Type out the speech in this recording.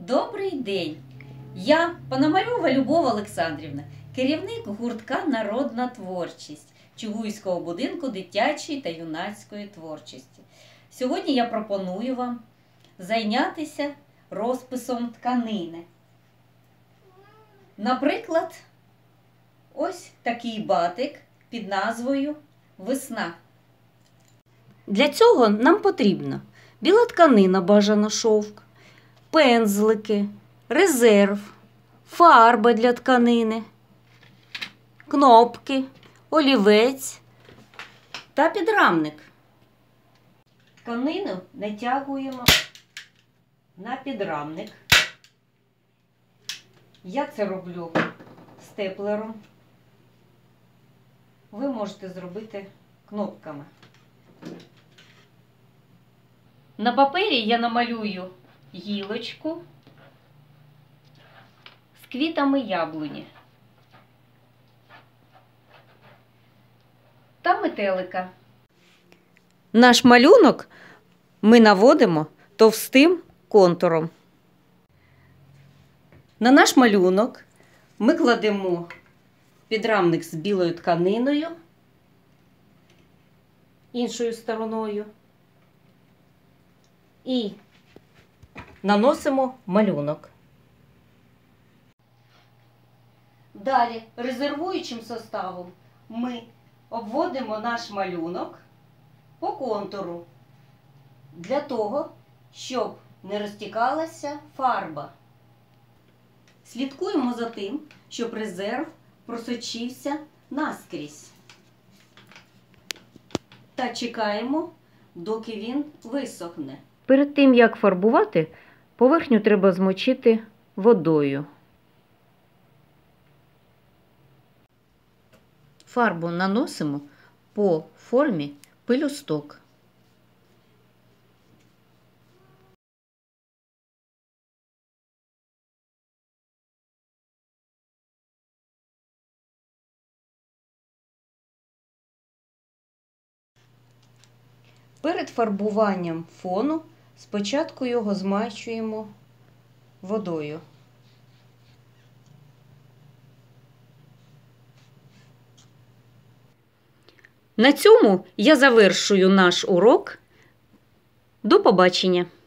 Добрий день! Я Пономарьова Любов Олександрівна, керівник гуртка «Народна творчість» Чугуйського будинку дитячої та юнацької творчості. Сьогодні я пропоную вам зайнятися розписом тканини. Наприклад, ось такий батик під назвою «Весна». Для цього нам потрібна біла тканина, бажано шовк, пензлики, резерв, фарба для тканини, кнопки, олівець та підрамник. Тканину натягуємо на підрамник. Я це роблю степлером. Ви можете зробити кнопками. На папері я намалюю гілочку з квітами яблуні та метелика. Наш малюнок ми наводимо товстим контуром. На наш малюнок ми кладемо підрамник з білою тканиною іншою стороною і наносимо малюнок. Далі резервуючим составом ми обводимо наш малюнок по контуру для того, щоб не розтікалася фарба. Слідкуємо за тим, щоб резерв просочився наскрізь. Та чекаємо, доки він висохне. Перед тим, як фарбувати, поверхню треба змочити водою. Фарбу наносимо по формі пелюсток. Перед фарбуванням фону спочатку його змащуємо водою. На цьому я завершую наш урок. До побачення!